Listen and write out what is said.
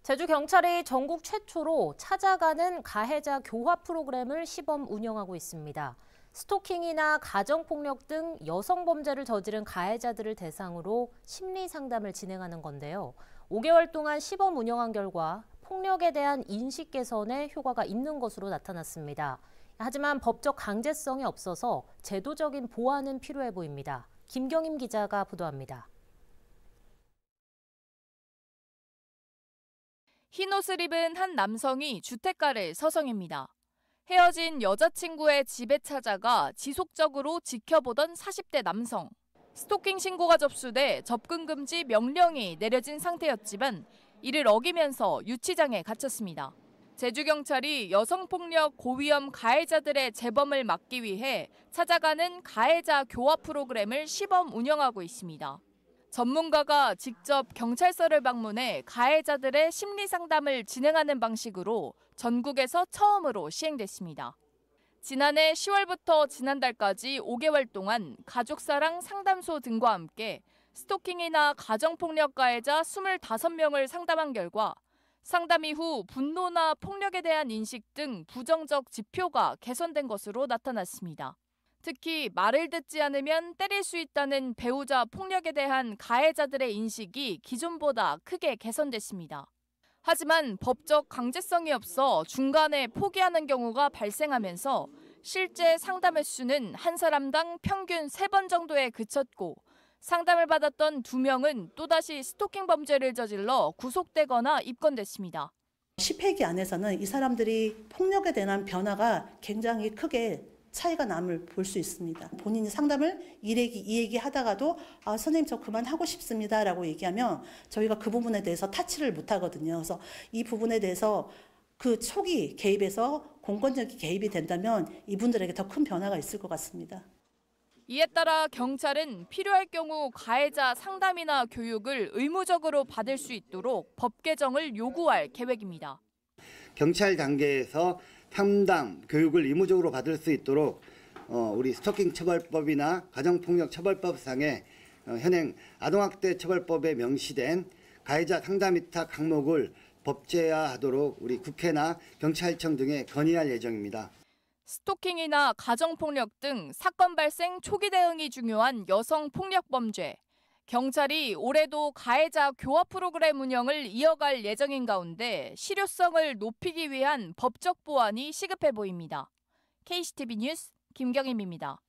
제주경찰이 전국 최초로 찾아가는 가해자 교화 프로그램을 시범 운영하고 있습니다. 스토킹이나 가정폭력 등 여성범죄를 저지른 가해자들을 대상으로 심리상담을 진행하는 건데요. 5개월 동안 시범 운영한 결과 폭력에 대한 인식 개선에 효과가 있는 것으로 나타났습니다. 하지만 법적 강제성이 없어서 제도적인 보완은 필요해 보입니다. 김경임 기자가 보도합니다. 흰 옷을 입은 한 남성이 주택가를 서성입니다. 헤어진 여자친구의 집에 찾아가 지속적으로 지켜보던 40대 남성. 스토킹 신고가 접수돼 접근 금지 명령이 내려진 상태였지만 이를 어기면서 유치장에 갇혔습니다. 제주경찰이 여성폭력 고위험 가해자들의 재범을 막기 위해 찾아가는 가해자 교화 프로그램을 시범 운영하고 있습니다. 전문가가 직접 경찰서를 방문해 가해자들의 심리상담을 진행하는 방식으로 전국에서 처음으로 시행됐습니다. 지난해 10월부터 지난달까지 5개월 동안 가족사랑 상담소 등과 함께 스토킹이나 가정폭력 가해자 25명을 상담한 결과 상담 이후 분노나 폭력에 대한 인식 등 부정적 지표가 개선된 것으로 나타났습니다. 특히 말을 듣지 않으면 때릴 수 있다는 배우자 폭력에 대한 가해자들의 인식이 기존보다 크게 개선됐습니다. 하지만 법적 강제성이 없어 중간에 포기하는 경우가 발생하면서 실제 상담 횟수는 한 사람당 평균 3번 정도에 그쳤고 상담을 받았던 2명은 또다시 스토킹 범죄를 저질러 구속되거나 입건됐습니다. 10회기 안에서는 이 사람들이 폭력에 대한 변화가 굉장히 크게 차이가 남을 볼 수 있습니다. 본인이 상담을 이 얘기 하다가도 선생님 저 그만하고 싶습니다 라고 얘기하면 저희가 그 부분에 대해서 타치를 못 하거든요. 그래서 이 부분에 대해서 그 초기 개입에서 공권력이 개입이 된다면 이분들에게 더 큰 변화가 있을 것 같습니다. 이에 따라 경찰은 필요할 경우 가해자 상담이나 교육을 의무적으로 받을 수 있도록 법 개정을 요구할 계획입니다. 경찰 단계에서 상담, 교육을 의무적으로 받을 수 있도록 우리 스토킹 처벌법이나 가정폭력 처벌법상의 현행 아동학대 처벌법에 명시된 가해자 상담 위탁 항목을 법제화하도록 우리 국회나 경찰청 등에 건의할 예정입니다. 스토킹이나 가정폭력 등 사건 발생 초기 대응이 중요한 여성폭력범죄. 경찰이 올해도 가해자 교화 프로그램 운영을 이어갈 예정인 가운데 실효성을 높이기 위한 법적 보완이 시급해 보입니다. KCTV 뉴스 김경임입니다.